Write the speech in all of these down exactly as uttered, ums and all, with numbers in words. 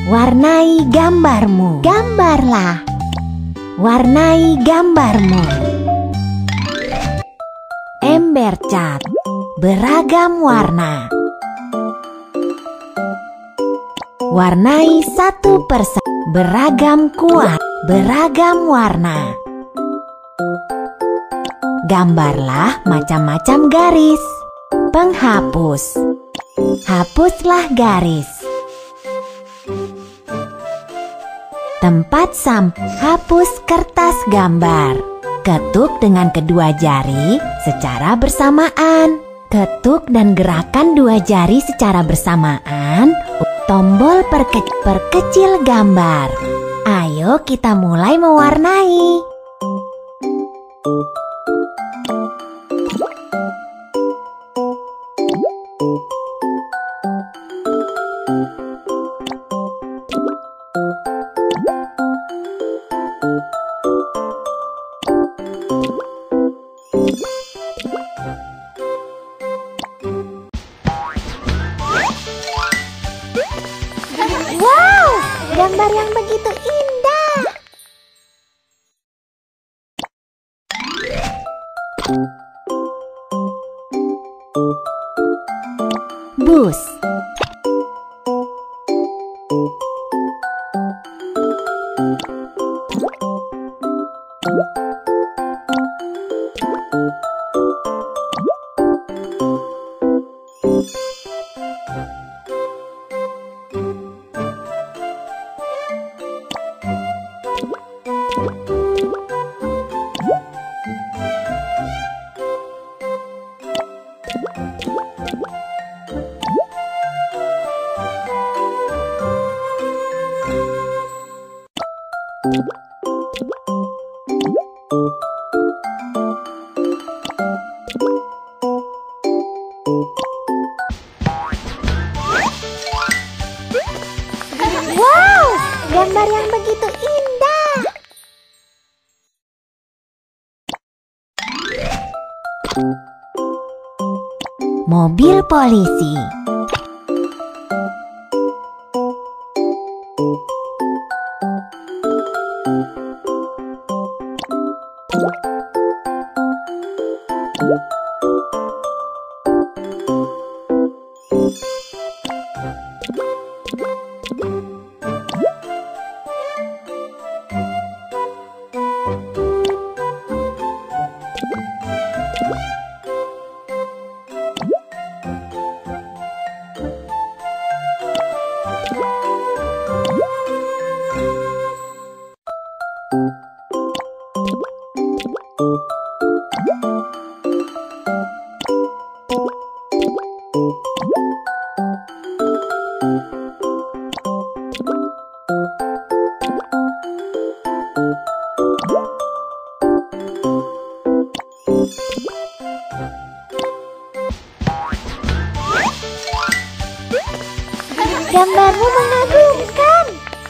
Warnai gambarmu. Gambarlah. Warnai gambarmu. Ember cat. Beragam warna. Warnai satu persatu. Beragam kuat. Beragam warna. Gambarlah macam-macam garis. Penghapus. Hapuslah garis. Tempat sampah. Hapus kertas gambar. Ketuk dengan kedua jari secara bersamaan. Ketuk dan gerakan dua jari secara bersamaan. Tombol perke perkecil gambar. Ayo kita mulai mewarnai. Wow, gambar yang begitu indah. Bus. Wow, gambar yang begitu indah. Mobil polisi. Gambarmu mengagumkan.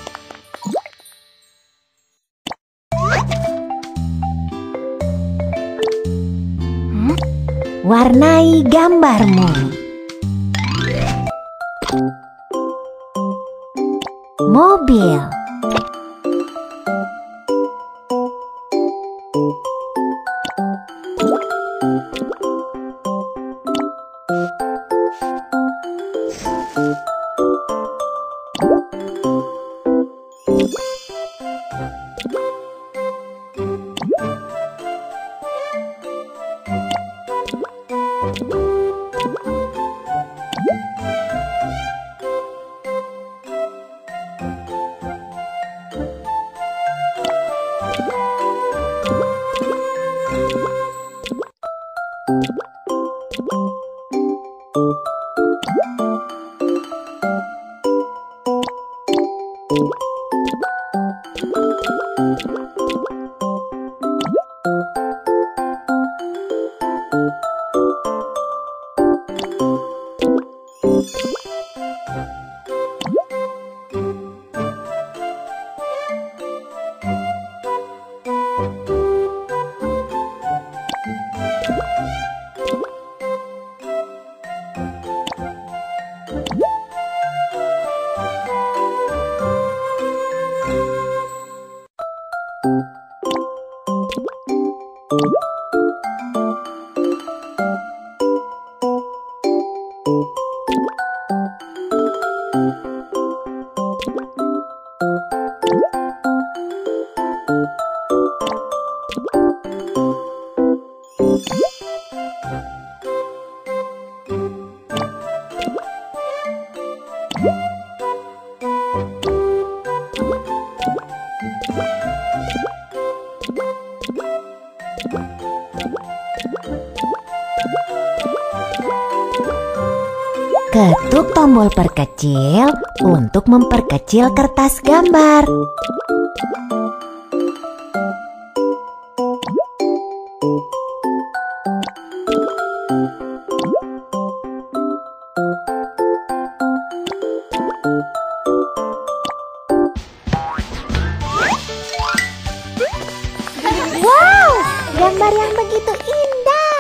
Hmm? Warnai gambarmu. Mobil. Ketuk tombol perkecil untuk memperkecil kertas gambar. Wow, gambar yang begitu indah.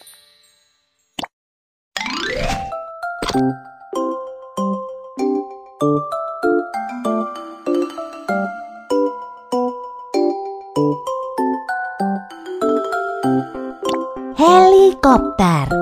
Helikopter.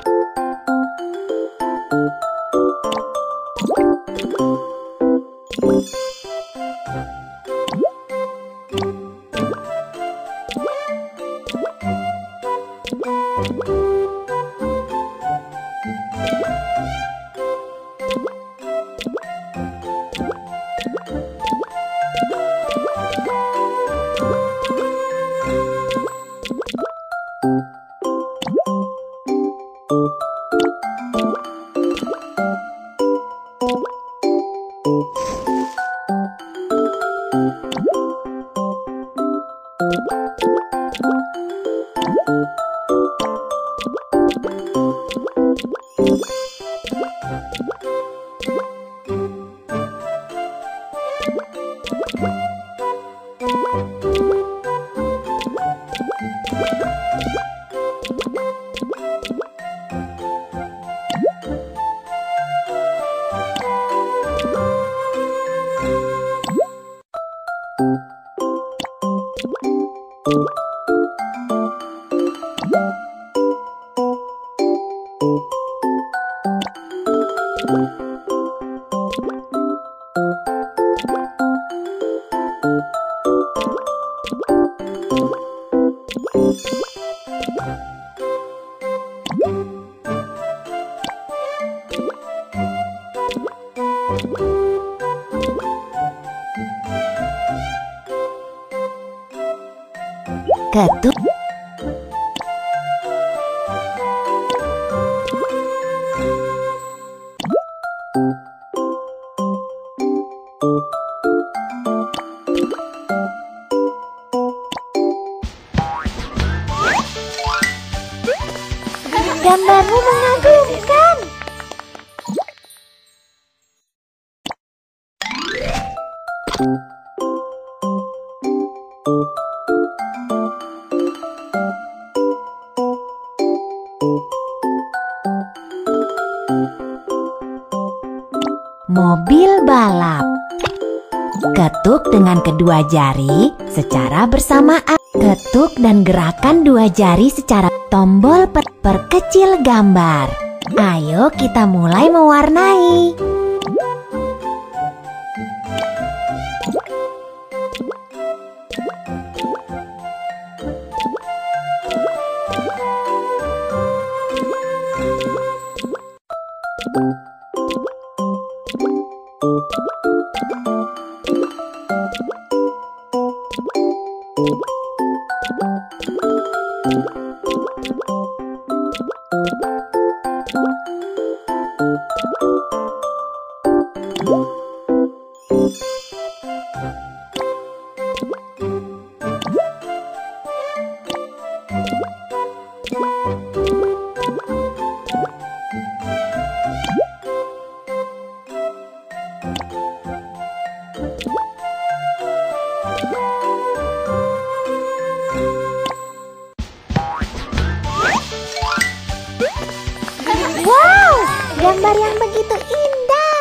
Ketuk. Gambarmu mengagumkan. Mobil balap. Ketuk dengan kedua jari secara bersamaan. Ketuk dan gerakan dua jari secara tombol per perkecil gambar. Ayo kita mulai mewarnai. Wow, gambar yang begitu indah.